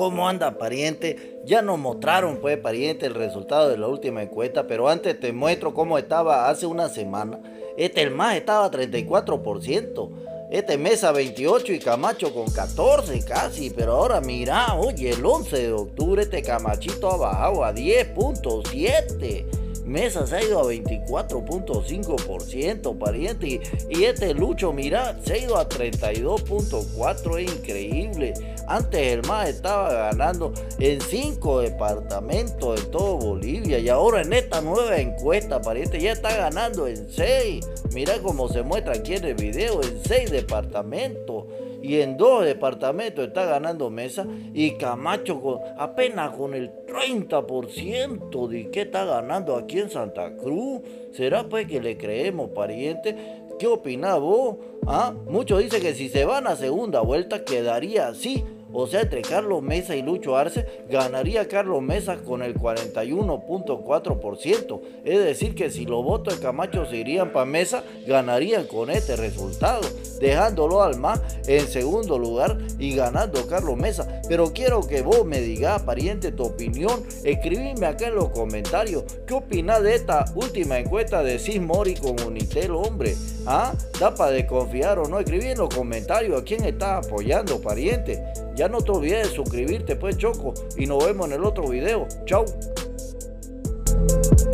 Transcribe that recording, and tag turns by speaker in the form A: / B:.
A: ¿Cómo anda, pariente? Ya nos mostraron, pues, pariente, el resultado de la última encuesta, pero antes te muestro cómo estaba hace una semana. El MAS estaba a 34%, Mesa 28 y Camacho con 14 casi, pero ahora mira, oye, el 11 de octubre este Camachito ha bajado a 10.7%. Mesa se ha ido a 24.5%, pariente. Y este Lucho, mira, se ha ido a 32.4%. Es increíble. Antes el MAS estaba ganando en 5 departamentos en todo Bolivia. Y ahora en esta nueva encuesta, pariente, ya está ganando en 6. Mira cómo se muestra aquí en el video, en 6 departamentos. Y en 2 departamentos está ganando Mesa, y Camacho apenas con el 30% de que está ganando aquí en Santa Cruz. ¿Será pues que le creemos, pariente? ¿Qué opinás vos? Muchos dicen que si se van a segunda vuelta quedaría así. O sea, entre Carlos Mesa y Lucho Arce, ganaría Carlos Mesa con el 41.4%. Es decir, que si los votos de Camacho se irían para Mesa, ganarían con este resultado, dejándolo al MAS en segundo lugar y ganando Carlos Mesa. Pero quiero que vos me digas, pariente, tu opinión. Escribime acá en los comentarios. ¿Qué opinás de esta última encuesta de Cis Mori con Unitel, hombre? ¿Da para desconfiar o no? Escribí en los comentarios a quién está apoyando, pariente. Ya no te olvides de suscribirte, pues, Choco, y nos vemos en el otro video. Chau.